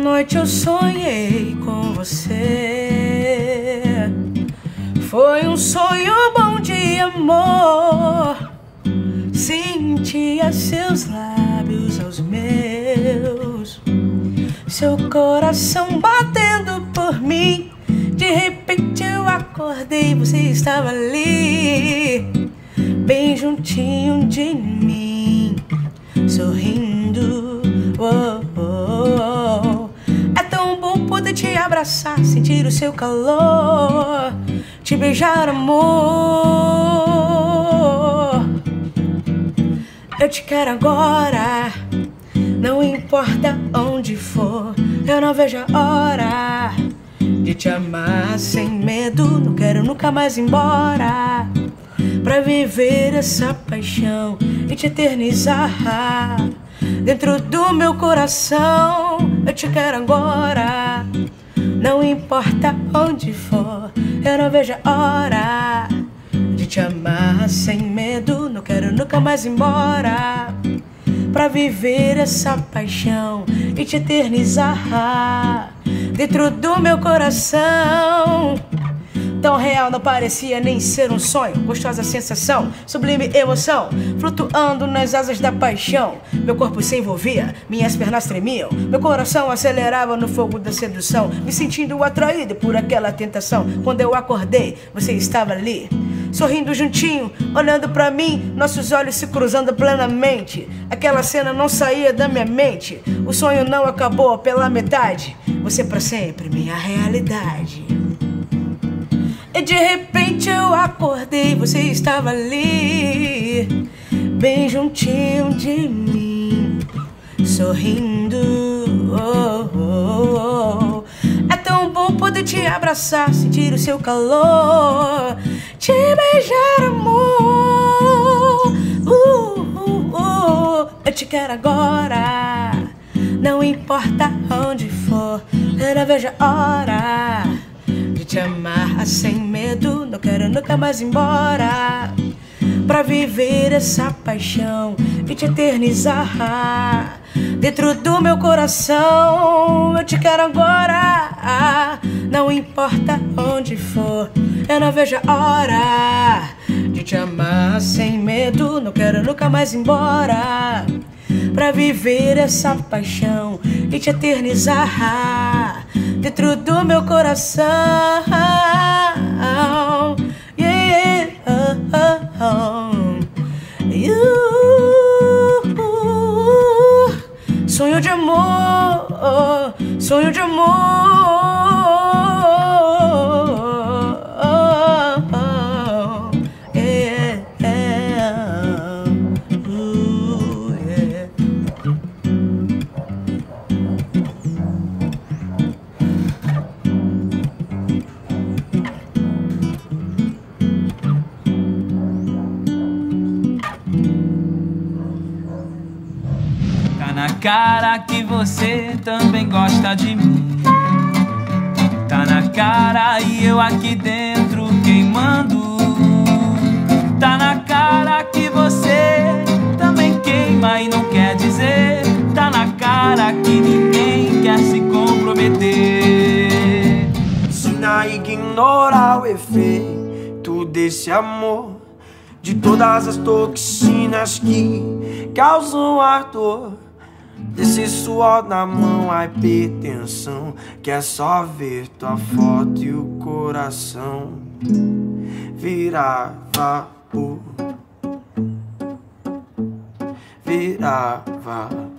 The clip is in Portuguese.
noite eu sonhei com você. Foi um sonho bom de amor. Sentia seus lábios aos meus, seu coração batendo por mim. De repente eu acordei, você estava ali, bem juntinho de mim, sorrindo. Oh, oh, oh. É tão bom poder te abraçar, sentir o seu calor, te beijar, amor. Eu te quero agora, não importa onde for. Eu não vejo a hora de te amar sem medo. Não quero nunca mais ir embora, pra viver essa paixão e te eternizar dentro do meu coração. Eu te quero agora, não importa onde for. Eu não vejo a hora de te amar sem medo. Não quero nunca mais ir embora, pra viver essa paixão e te eternizar dentro do meu coração. Tão real, não parecia nem ser um sonho. Gostosa sensação, sublime emoção, flutuando nas asas da paixão. Meu corpo se envolvia, minhas pernas tremiam, meu coração acelerava no fogo da sedução, me sentindo atraído por aquela tentação. Quando eu acordei, você estava ali, sorrindo juntinho, olhando pra mim, nossos olhos se cruzando plenamente. Aquela cena não saía da minha mente, o sonho não acabou pela metade. Você pra sempre, minha realidade. E de repente eu acordei, você estava ali, bem juntinho de mim, sorrindo. Oh, oh, oh. É tão bom poder te abraçar, sentir o seu calor, te beijar, amor. Eu te quero agora, não importa onde for. Eu não vejo a hora de te amar sem medo. Não quero nunca mais ir embora, pra viver essa paixão e te eternizar dentro do meu coração. Eu te quero agora, não importa onde for. Eu não vejo a hora de te amar sem medo. Não quero nunca mais ir embora, pra viver essa paixão e te eternizar dentro do meu coração. Yeah, sonho de amor, sonho de amor. Tá na cara que você também gosta de mim. Tá na cara e eu aqui dentro queimando. Tá na cara que você também queima e não quer dizer. Tá na cara que ninguém quer se comprometer. Ensina a ignorar o efeito desse amor, de todas as toxinas que causam ardor, desse suor na mão, a hipertensão, que é só ver tua foto e o coração virar vapor, virar vapor.